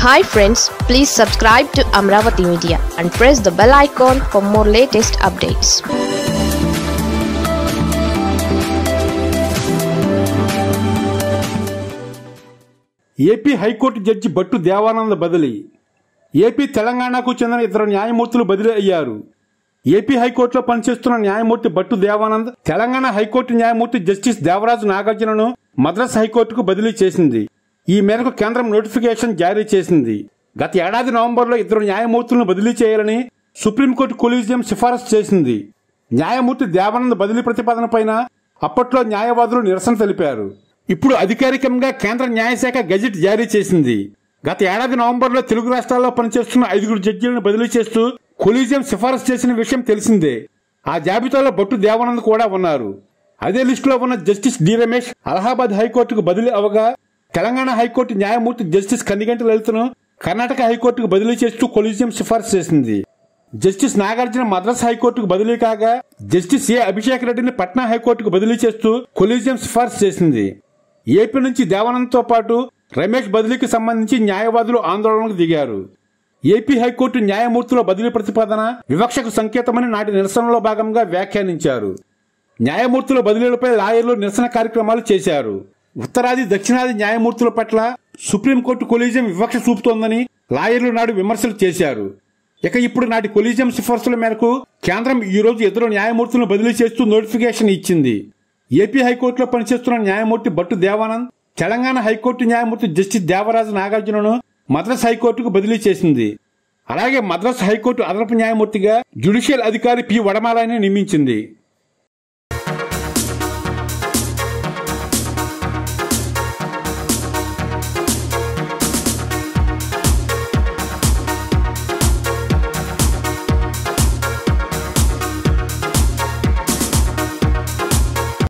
Hi friends, please subscribe to Amaravathi Media and press the bell icon for more latest updates. AP high court judge Battu Devanand బదిలీ. AP తెలంగాణకు చెందిన ఇద్దరు న్యాయమూర్తులు బదిలీ అయ్యారు. ఏపీ హైకోర్టులో పనిచేస్తున్న న్యాయమూర్తి బట్టు దేవానంద్ తెలంగాణ హైకోర్టు న్యాయమూర్తి జస్టిస్ దేవరాజు నాగార్జునను మద్రాస్ హైకోర్టుకు బదిలీ చేసింది. ఈ మేరకు కేంద్రం నోటిఫికేషన్ జారీ చేసింది. గత ఏడాది నవంబర్లో ఇద్దరు న్యాయమూర్తులను బదిలీ చేయాలని సుప్రీంకోర్టు కొలీజియం సిఫారసు చేసింది. న్యాయమూర్తి దేవానంద్ బదిలీ ప్రతిపాదనపైన అప్పట్లో న్యాయవాదులు నిరసన తెలిపారు. ఇప్పుడు అధికారికంగా కేంద్ర న్యాయశాఖ గెజిట్ జారీ చేసింది. గత ఏడాది నవంబర్లో తెలుగు రాష్ట్రాల్లో పనిచేస్తున్న 5 జడ్జీలను బదిలీ చేస్తూ కొలీజియం సిఫారసు చేసిన విషయం తెలిసిందే. ఆ జాబితాలో బట్టు దేవానంద్ కూడా ఉన్నారు. అదే లిస్టులో ఉన్న జస్టిస్ డి రమేష్ అలహాబాద్ హైకోర్టుకు బదిలీ అవగా తెలంగాణ హైకోర్టు న్యాయమూర్తి జస్టిస్ కందిగంటి లలితను కర్ణాటక హైకోర్టుకు బదిలీ చేస్తూ కొలీజియం సిఫారసు చేసింది. జస్టిస్ నాగార్జున మద్రాస్ హైకోర్టుకు బదిలీ కాగా జస్టిస్ ఏ అభిషేక్ రెడ్డిని పట్నా హైకోర్టుకు బదిలీ చేస్తూ కొలీజియం సిఫారసు చేసింది. ఏపీ నుంచి దేవానంద్తో పాటు రమేష్ బదిలీకి సంబంధించి న్యాయవాదులు ఆందోళనకు దిగారు. ఏపీ హైకోర్టు న్యాయమూర్తుల బదిలీ ప్రతిపాదన వివక్షకు సంకేతమని నాటి నిరసనలో భాగంగా వ్యాఖ్యానించారు. న్యాయమూర్తుల బదిలీలపై లాయర్లు నిరసన కార్యక్రమాలు చేశారు. ఉత్తరాది దక్షిణాది న్యాయమూర్తుల పట్ల సుప్రీంకోర్టు కొలీజియం వివక్ష చూపుతోందని లాయర్లు నాడు విమర్శలు చేశారు. ఇక ఇప్పుడు నాటి కొలీజియం సిఫార్సుల మేరకు కేంద్రం ఈ రోజు ఇద్దరు న్యాయమూర్తులను బదిలీ చేస్తూ నోటిఫికేషన్ ఇచ్చింది. ఏపీ హైకోర్టులో పనిచేస్తున్న న్యాయమూర్తి బట్టు దేవానంద్ తెలంగాణ హైకోర్టు న్యాయమూర్తి జస్టిస్ దేవరాజు నాగార్జునను మద్రాస్ హైకోర్టుకు బదిలీ చేసింది. అలాగే మద్రాస్ హైకోర్టు అదనపు న్యాయమూర్తిగా జ్యుడిషియల్ అధికారి పి వడమాలని నియమించింది.